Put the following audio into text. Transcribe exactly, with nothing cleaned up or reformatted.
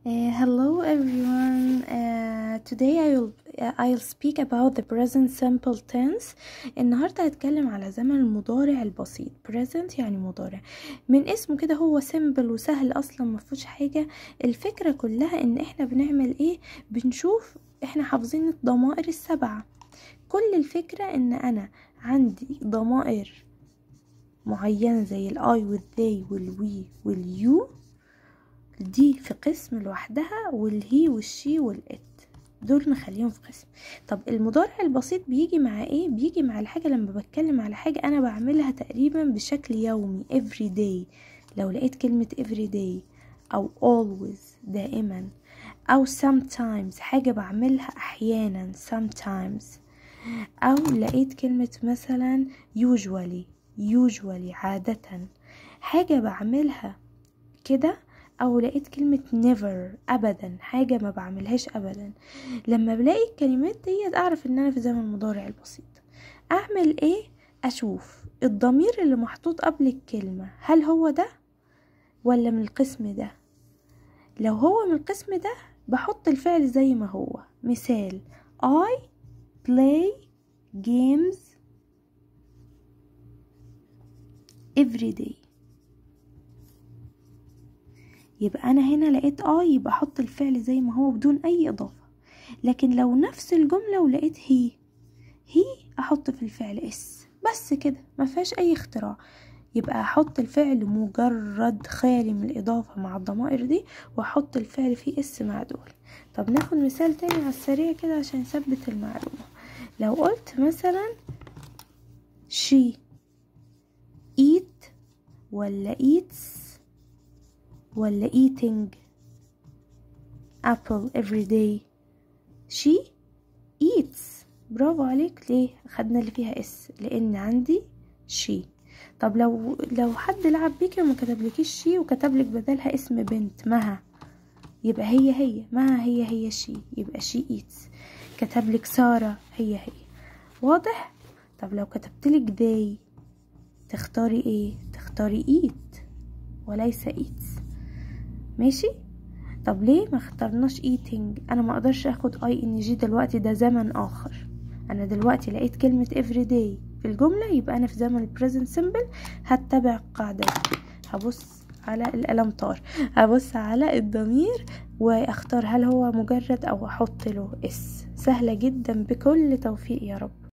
Uh, hello everyone. Uh, today I will uh, I'll speak about the present simple tense. النهارده هتكلم على زمن المضارع البسيط. present يعني مضارع، من اسمه كده هو simple وسهل اصلا مفيهوش حاجه. الفكره كلها ان احنا بنعمل ايه؟ بنشوف احنا حافظين الضمائر السبعه. كل الفكره ان انا عندي ضمائر معينه زي الاي والذي والوي واليو، دي في قسم لوحدها، والهي والشي والات دول نخليهم في قسم. طب المضارع البسيط بيجي مع ايه؟ بيجي مع الحاجة لما بتكلم على حاجة انا بعملها تقريبا بشكل يومي every day. لو لقيت كلمة every day او always دائما، او sometimes حاجة بعملها احيانا sometimes، او لقيت كلمة مثلا usually usually عادة حاجة بعملها كده، او لقيت كلمة never ابدا حاجة ما بعملهاش ابدا. لما بلاقي الكلمات دي اعرف ان انا في زمن المضارع البسيط. اعمل ايه؟ اشوف الضمير اللي محطوط قبل الكلمة هل هو ده ولا من القسم ده. لو هو من القسم ده بحط الفعل زي ما هو. مثال I play games every day، يبقى انا هنا لقيت اه يبقى احط الفعل زي ما هو بدون اي اضافة. لكن لو نفس الجملة ولقيت هي هي احط في الفعل اس بس كده، ما فيهاش اي اختراع. يبقى احط الفعل مجرد خالي من الاضافة مع الضمائر دي، واحط الفعل فيه اس مع دول. طب ناخد مثال تاني على السريع كده عشان نثبت المعلومة. لو قلت مثلا she eat ولا eats ولا eating apple every day، she eats. برافو عليك. ليه خدنا اللي فيها اس؟ لان عندي she. طب لو لو حد لعب بيكي وما كتبلكيش she وكتب لك بدلها اسم بنت مها، يبقى هي هي مها هي هي she، يبقى she eats. كتب لك سارة هي هي. واضح؟ طب لو كتبت لك they تختاري ايه؟ تختاري eat وليس eats. ماشي؟ طب ليه ما اخترناش eating؟ انا ما اقدرش اخد اي ان جي دلوقتي، ده زمن اخر. انا دلوقتي لقيت كلمة every day في الجملة، يبقى انا في زمن present simple. هتبع القاعدة دي، هبص على القلم طار، هبص على الضمير واختار هل هو مجرد او احط له اس. سهلة جدا، بكل توفيق يا رب.